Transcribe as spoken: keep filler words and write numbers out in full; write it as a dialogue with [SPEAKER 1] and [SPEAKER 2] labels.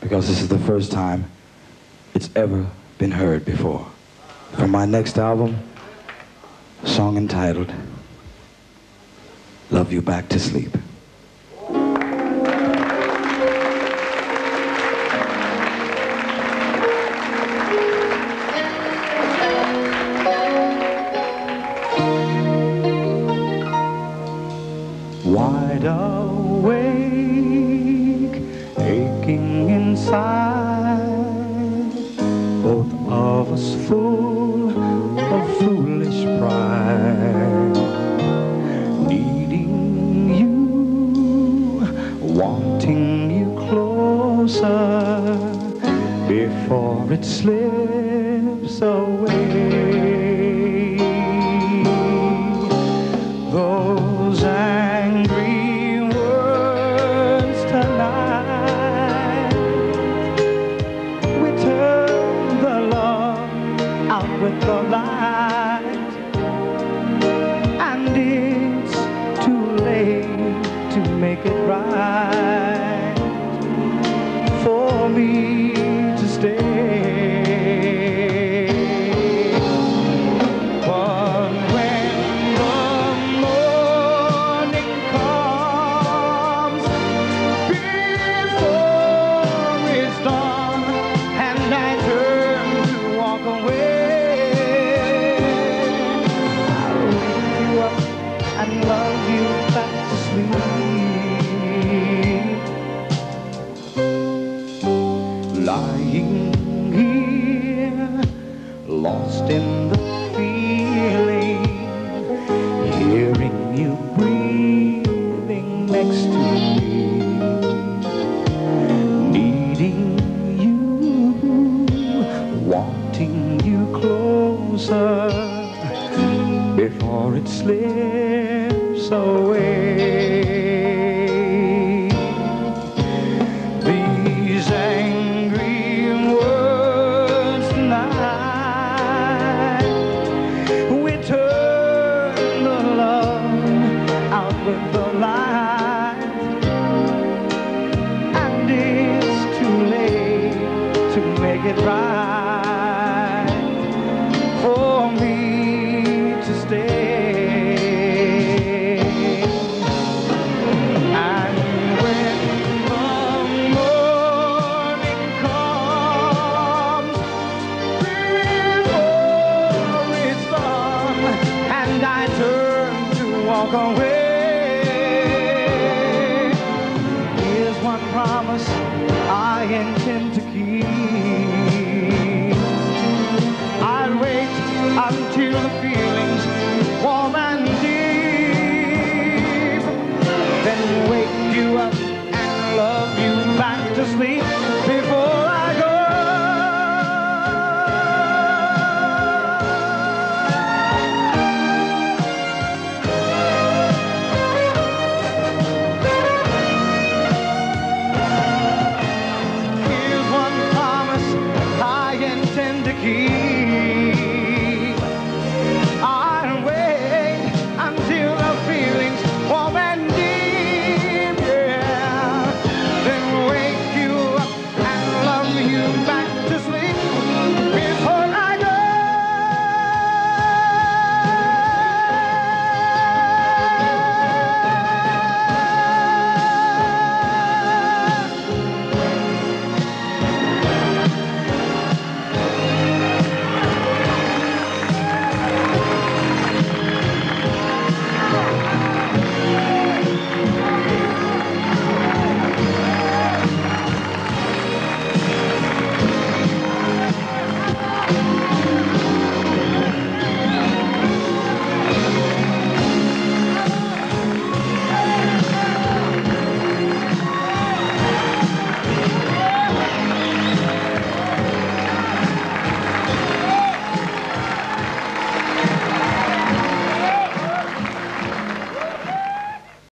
[SPEAKER 1] because this is the first time it's ever been heard before. From my next album, a song entitled Love You Back to Sleep.
[SPEAKER 2] Wide awake, aching inside, both of us full of foolish pride, needing you, wanting you closer before it slips away. Those angry words tonight, we turn the love out with the light, and it's too late to make it right for me to stay. And love you back to sleep. Lying here, lost in the feeling, hearing you breathing next to me, needing you, wanting you closer before it slips away. These angry words tonight, we turn the love out with the light, and it's too late to make it right for me to stay. And when the morning comes, before it's done, and I turn to walk away, here's one promise I intend to keep. I'll wait until the feelings warm and deep, then wake you up and love you back to sleep before